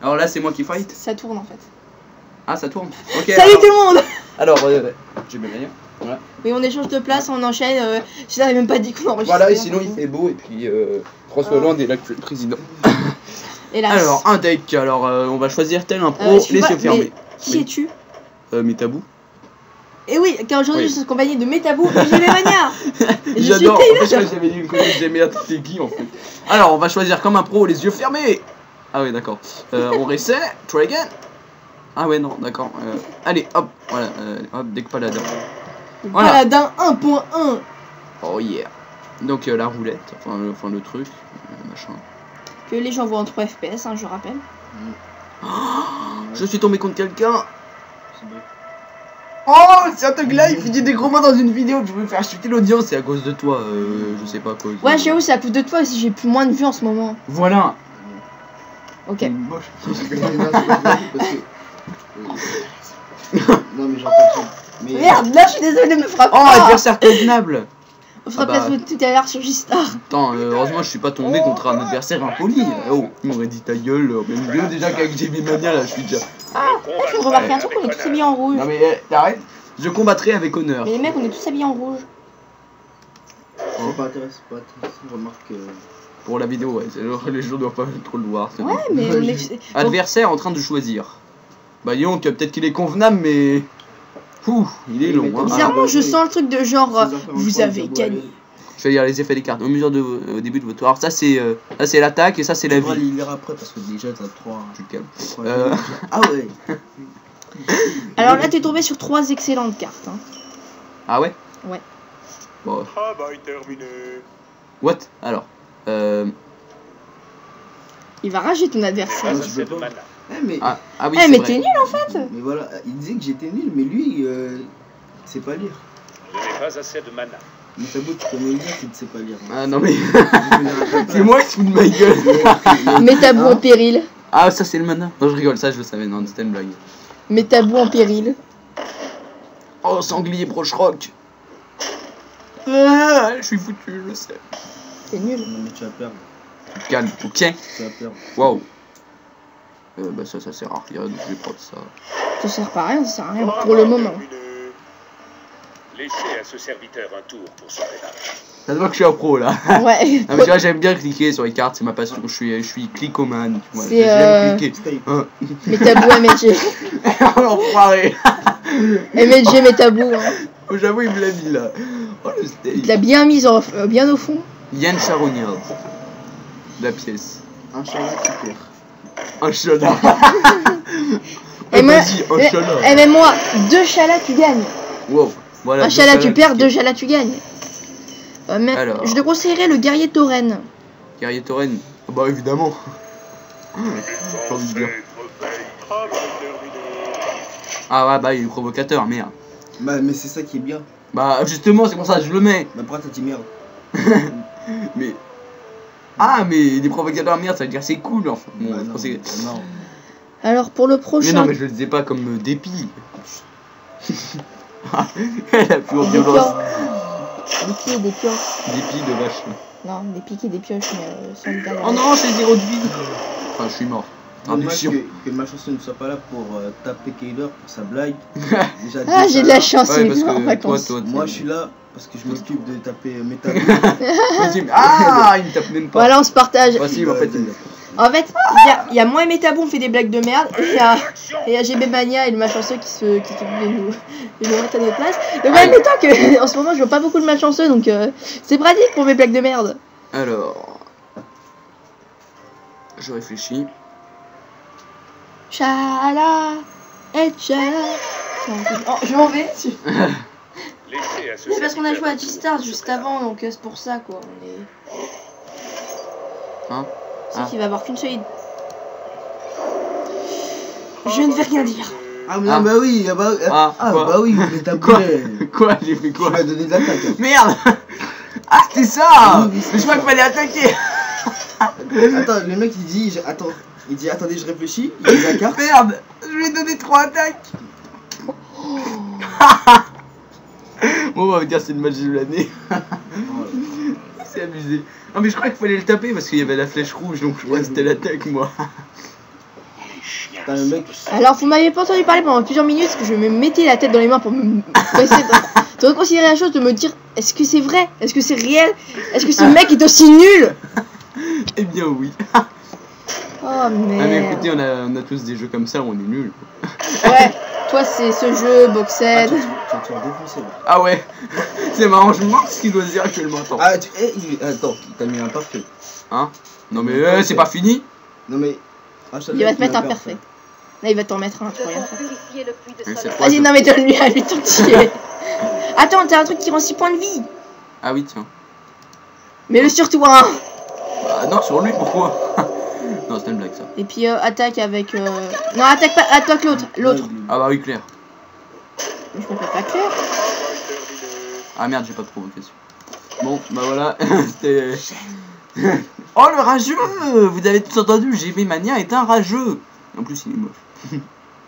Alors là, c'est moi qui fight. Ça tourne en fait. Ah, ça tourne. Ok. Salut alors... tout le monde. Alors, j'ai bien gagné. Voilà. Oui, on échange de place, on enchaîne. Je n'avais même pas dit qu'on enregistrait. Voilà, et sinon il fait beau, et puis François Hollande est l'actuel président. Hélas. Alors, un deck, alors on va choisir tel un pro, les yeux fermés. Qui es-tu? Métabou. Et oui, car aujourd'hui je suis accompagné de Métabou et JB Mania. J'adore, en fait j'avais dit une copine, j'aimais c'était qui en fait. Alors, on va choisir comme un pro, les yeux fermés. Ah ouais, d'accord. On reset, try again. Ah ouais, non, d'accord. Allez, hop, voilà, hop, deck paladin. Voilà. Paladin 1.1. Oh yeah. Donc la roulette, enfin le truc, machin. Que les gens voient en 3 FPS, hein, je rappelle. Oh, je suis tombé contre quelqu'un. Oh, c'est un thug life, il dit des gros mots dans une vidéo que je veux faire chuter l'audience, c'est à cause de toi, je sais pas quoi. Ouais, j'avoue, c'est à cause de toi si j'ai plus moins de vues en ce moment. Voilà. Ok. Non mais j'entends. Mais... Merde, là je suis désolé, me frappe. Oh, adversaire convenable. On fera place tout à l'heure sur Gistar. Attends, heureusement je suis pas tombé contre un adversaire impoli. Oh, il m'aurait dit ta gueule, même mieux déjà qu'avec JB Mania là, je suis déjà... Ah, tu me remarques un truc, on est tous habillés en rouge. Non mais t'arrêtes. Je combattrai avec honneur. Mais les mecs, on est tous habillés en rouge. C'est pas intéressant, remarque... Pour la vidéo, ouais, les gens doivent pas trop le voir. Ouais, mais on est... Adversaire en train de choisir. Bah disons que peut-être qu'il est convenable, mais... Ouh, il est long. Hein. Bizarrement, je sens le truc de genre, vous avez gagné. Je vais lire les effets des cartes. Au début de votre tour. Alors ça c'est l'attaque et ça c'est la vie. On va les lire après parce que déjà t'as 3... Tu te calmes. Ah ouais. Alors là, t'es tombé sur 3 excellentes cartes. Hein. Ah ouais? Ouais. Bon. Travail terminé. What? Alors. Il va rager ton adversaire. Pas assez de mana. Mais... Ah oui, mais c'est t'es vrai. nul en fait. Mais voilà, il disait que j'étais nul, mais lui, il sait pas lire. Je n'ai pas assez de mana. Mais t'as beau, tu connais bien qu'il ne sait pas lire. Ah non mais... c'est moi qui fous de ma gueule. Métabou en péril. Ah ça c'est le mana. Non je rigole, ça je le savais, non c'était une blague. Métabou en péril. Oh sanglier proche rock. Ah, je suis foutu, je le sais. C'est nul. Non mais tu vas perdre. Calme, ok. Tu vas perdre. Waouh. Bah ça sert à rien, donc je vais prendre ça. Ça sert pas à rien, ça sert à rien pour le moment. Laissez à ce serviteur un tour pour se préparer. Ça se voit que je suis un pro là. Ouais. Non mais tu vois j'aime bien cliquer sur les cartes, c'est ma passion, je suis clicomane. C'est j'aime cliquer. Métabou MLG. L'enfoiré. MLG Métabou. Hein. Oh, j'avoue il me l'a mis là. Oh le steak. Il l'a bien mis bien au fond. Yann Charognard. La pièce. Un chat là qui perd. Un chala. Vas-y, un chala. Eh mais moi, 2 chalas tu gagnes. Wow. Voilà, Un chalat tu perds, 2 chalas tu gagnes. Mais alors... je te conseillerais le guerrier tauren. Guerrier tauren. Ah bah évidemment. J'ai envie de dire. Ah ouais bah il est provocateur, merde. Bah mais c'est ça qui est bien. Bah justement c'est pour ça que je le mets. Bah pourquoi t'as dit merde? Mais... Ah mais des provocateurs merde ça veut dire c'est cool enfin. Bon, bah, je pensais... non. Alors pour le prochain... Mais non mais je le disais pas comme dépit. Elle a plus en violence. Des pieds et des pioches. Dépit de vache. Non, des piques et des pioches, mais sans le Oh non j'ai 0 de vie. Enfin je suis mort. Dommage que ma chanson ne soit pas là pour taper Kailer pour sa blague. Déjà, ah j'ai de la chance, ouais, il est en vacances. Moi je suis là parce que je m'occupe de taper Métabou. Ah il me tape même pas. Voilà on se partage. Voici en fait. En fait, il y a moi et Métabou, on fait des blagues de merde, et il y a GB Mania et le malchanceux qui se nous mettent à notre place. Donc en même temps que en ce moment je vois pas beaucoup de malchanceux, donc c'est pratique pour mes blagues de merde. Alors, je réfléchis. Chala et chala. Oh, je m'en vais. C'est parce qu'on a joué à G-Stars juste avant, donc c'est pour ça quoi. On est. Hein? C'est qu'il va avoir qu'une seule. Je ne vais rien dire. Ah mais non, bah oui, bah oui, Métabou. Quoi? J'ai fait quoi? Tu m'as donné de l'attaque. Merde! Ah c'était ça! Mais je crois qu'il fallait attaquer! Attends, le mec il dit, attendez je réfléchis, il dit la carte. Merde! Je lui ai donné 3 attaques! Bon on va dire c'est le match de l'année. C'est abusé. Non mais je crois qu'il fallait le taper parce qu'il y avait la flèche rouge donc je crois que c'était l'attaque moi. Putain, le mec. Alors, vous m'avez pas entendu parler pendant plusieurs minutes parce que je me mettais la tête dans les mains pour essayer de reconsidérer la chose, de me dire est-ce que c'est vrai? Est-ce que c'est réel? Est-ce que ce mec est aussi nul? Eh bien oui. Oh Ah mais merde. écoutez, on a tous des jeux comme ça, on est nuls. Ouais, toi c'est ce jeu, Ah, Boxed. tu vas te faire défoncer là. Ah ouais. C'est marrant, je me demande ce qu'il doit se dire actuellement. Attends. Ah, attends, t'as mis un parfait. Hein? Non mais c'est pas fini. Non mais. Ah, je savais Il va que te mettre tu un l'as parfait. Là, il va t'en mettre un, tu peux rien faire. Purifier le puits de Mais c'est Solomon. quoi, Vas-y, ça non mais donne-lui à lui tout entier. Attends, t'as un truc qui rend 6 points de vie. Ah oui tiens. Mets-le sur toi. Hein. Bah non sur lui pourquoi? Non c'était une blague ça. Et puis attaque avec... Non, attaque pas, attaque l'autre. L'autre. Ah bah oui Claire. Mais je m'appelle pas Claire. Ah merde j'ai pas de provocation. Bon bah voilà. C'était... Oh le rageux. Vous avez tous entendu, GB Mania est un rageux. En plus il est moche.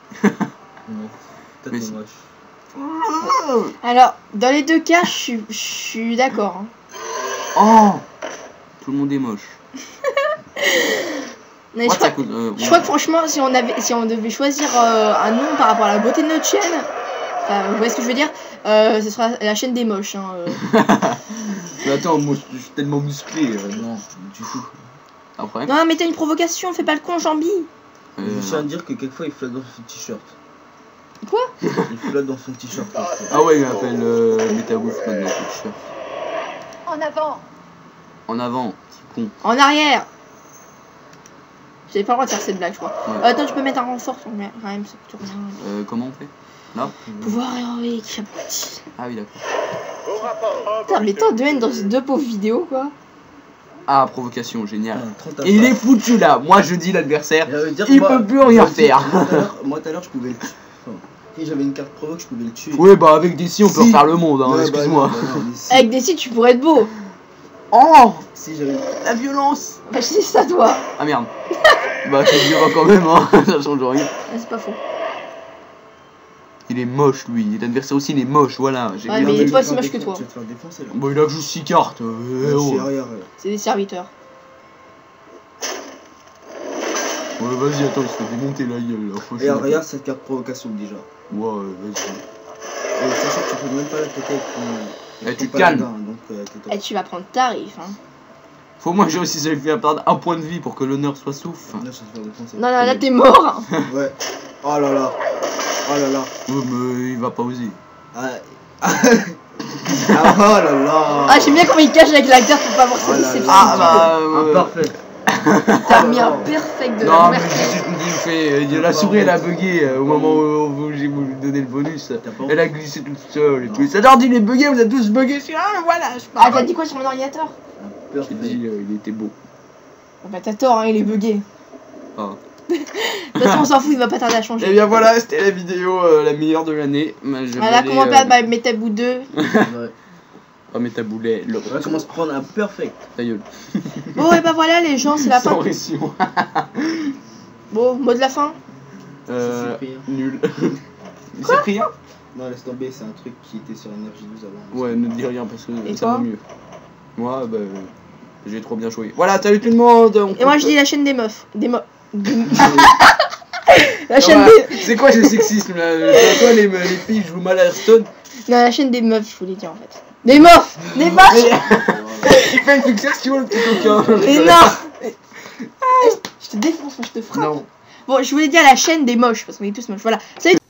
Toi, Mais t'es c'est- moche. Alors, dans les deux cas, je suis d'accord. Hein. Oh. Tout le monde est moche. Mais Moi, je crois, ça coûte, je crois que franchement, si on devait choisir un nom par rapport à la beauté de notre chaîne, enfin, vous voyez ce que je veux dire, ce sera la chaîne des moches. Hein, Mais attends, moi je suis tellement musclé. Non, du tout. Après. Non, mais t'as une provocation, fais pas le con, Jambi. Je tiens à dire que quelquefois il flotte dans son t-shirt. Quoi? Il flotte dans son t-shirt. quelquefois. Ah ouais, il m'appelle Metabouf maintenant, c'est sûr. En avant. En avant, petit con. En arrière. J'avais pas le droit de faire cette blague, je crois. Ouais. Attends, tu peux mettre un renfort, quand même, ça coûte rien. Comment on fait? Là? Pouvoir héroïque, abruti. Ah oui, d'accord. Au rapport. Putain, mais tant de haine dans ces deux pauvres vidéos, quoi. Ah, provocation, génial. Putain, 30 à Et il part. est foutu là. Moi je dis l'adversaire. J'allais dire, Il moi- peut plus rien moi, faire. Moi tout à l'heure je pouvais le tuer. Enfin, si j'avais une carte provoque je pouvais le tuer. Ouais, bah avec des si on peut Si. refaire le monde, hein, Ouais, bah, excuse-moi. non, bah, non, mais si. Avec des sites, tu pourrais être beau. Oh, Si j'avais. la violence. Bah, je dis ça, toi. Ah merde. Bah c'est dur quand même, hein. Ça change rien. Ah, c'est pas faux. Il est moche lui. L'adversaire aussi il est moche, voilà. J'ai Ouais, vu mais un il est truc. pas si moche que toi. Tu vas te faire défoncer là. Bon, il a juste 6 cartes. Je Oh. suis arrière. C'est des serviteurs. Ouais, vas-y, attends, il se fait démonter la gueule là. Et regarde cette carte provocation déjà. Ouais, vas-y. Et sachant que tu peux même pas l'attaquer avec ton. Eh, tu ton te calmes. paladin, donc, t'es Et tu vas prendre tarif, hein. Faut moi j'ai aussi fait perdre un point de vie pour que l'honneur soit souffle. Là, je vais te faire défoncer. Non, non, là, t'es mort. Ouais. Oh là là. Oh là là. Ouais, mais il va pas oser. Ah. Ah, oh là là. Ah, j'aime bien comment il cache avec l'acteur pour pas voir Oh ses là déceptions. là. Ah bah. Imparfait. T'as mis un perfect de Non, la mais merde. la souris elle a bugué au moment où j'ai voulu donner le bonus. T'as pas Elle a glissé toute seule et Non. tout. Cet ordi il est bugué, vous êtes tous bugués. Je suis voilà, je Ah, parle. t'as dit quoi sur mon ordinateur? J'ai Parfait. dit il était beau. Ah, bah, t'as tort, hein, il est bugué. Ah. De toute façon, on s'en fout, il va pas tarder à changer. Et bien voilà, c'était la vidéo la meilleure de l'année. Voilà comment perdre by Metaboo 2. Ouais. Oh mais ta boulet, le On va commencer à prendre un perfect. ta gueule. Bon, et bah voilà, les gens, c'est la Sans fin. récit. Bon, mot de la fin. C'est pris, hein. Nul. C'est pris hein? Non, laisse tomber, c'est un truc qui était sur Energy 12 avant. Ouais, ne dis rien parce que Et ça toi vaut mieux. Moi, bah, j'ai trop bien joué. Voilà, salut tout le monde. on Et moi, coupe. je dis la chaîne des meufs. Des meufs. La Non, chaîne bah, des. c'est quoi ce sexisme là? Toi, les filles jouent mal à Hearthstone. Non, la chaîne des meufs, je voulais dire en fait. Des meufs. Des meufs. Il fait une fixation le petit coquin. Mais non. Je te défonce, moi, je te frappe. Non. Bon, je voulais dire la chaîne des moches, parce qu'on est tous moches. Voilà. Salut.